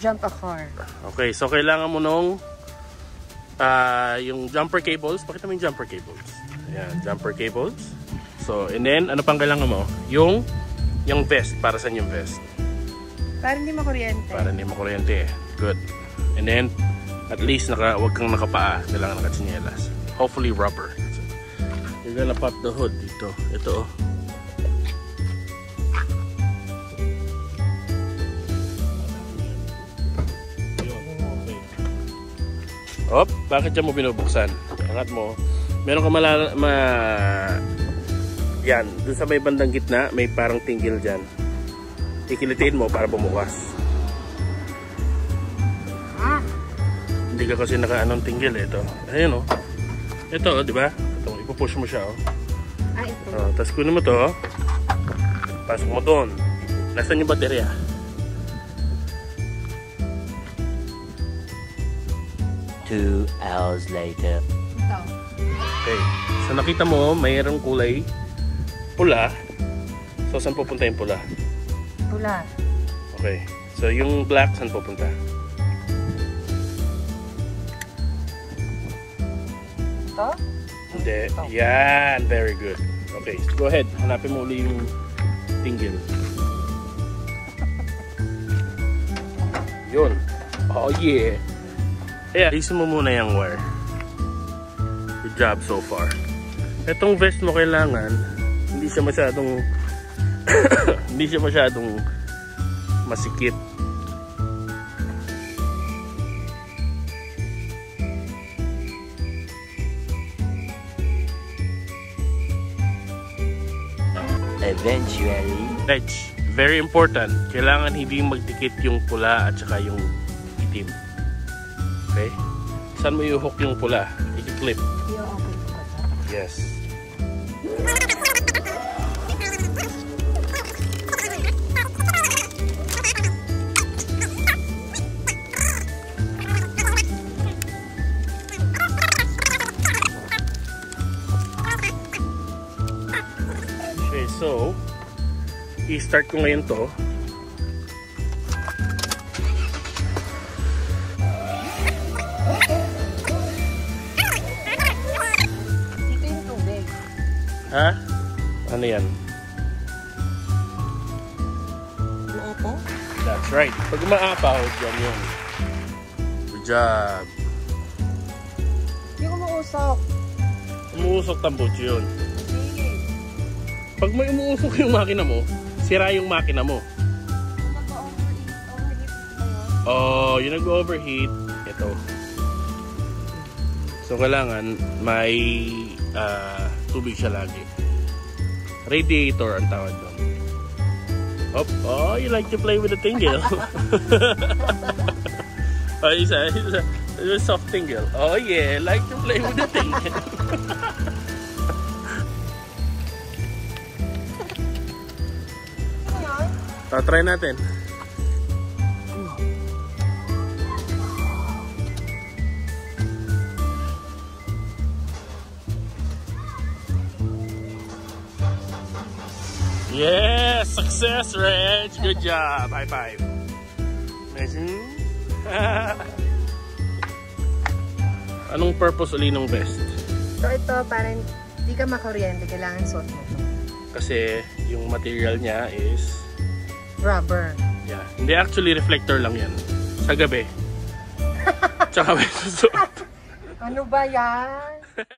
jump a car. Okay, so kailangan mo nung yung jumper cables. Pakita mo yung jumper cables. Ayan, jumper cables. So, and then, ano pang kailangan mo? Yung vest. Para saan yung vest? Para hindi makuryente. Para hindi makuryente. Good. And then, at least wag kang nakapaa. Kailangan nakatsinelas. Hopefully rubber. So, you're gonna pop the hood dito. Ito. Op, bakit dyan mo binubuksan? Angat mo. Meron ka yan, dun sa may bandang gitna, may parang tinggil dyan. Ikilitiin mo para bumukas. Hindi ka kasi naka-anong tinggil. Ito. Ayun o. Ito, di ba? Ito, ipupush mo siya o. Ito. Tapos kunin mo to. Pasok mo doon. Nasaan yung baterya? Two hours later. Ito. Okay. So nakita mo, mayroong kulay pula. So saan pupunta yung pula? Pula. Okay. So yung black, saan pupunta? Ito? Hindi. Yan. Very good. Okay. So go ahead. Hanapin mo uli yung tinggil. Yun. Oh yeah. Kaya, isin mo muna yung wire. Good job so far. Itong vest mo kailangan, hindi siya masyadong hindi siya masyadong masikip. Eventually. Edge. Very important. Kailangan hindi magdikit yung pula at saka yung itim. Okay? Saan mo i-hook yung pula? I-clip. Yes. Okay, so i-start ko ngayon to. Ha? Ano yan? Maapaw? That's right. Pag maapaw, dyan yun. Good job. Hindi ko mausok. Umuusok tambutso yun. Pag may umuusok yung makina mo, sira yung makina mo. Oh, yung nag-overheat. Ito. So, kailangan may tubig siya lagi. Radiator ang tawag doon. Oh, you like to play with the tingle. Oh, isa soft tingle. Oh yeah, like to play with the tingle. Try natin. Yes! Success, Reg! Good job! High five! Anong purpose uli ng vest? So ito, parang hindi ka makuryente, kailangan suot mo ito. Kasi yung material niya is rubber. Yeah. Hindi, actually reflector lang yan. Sa gabi. Tsaka may susuot. Ano ba yan?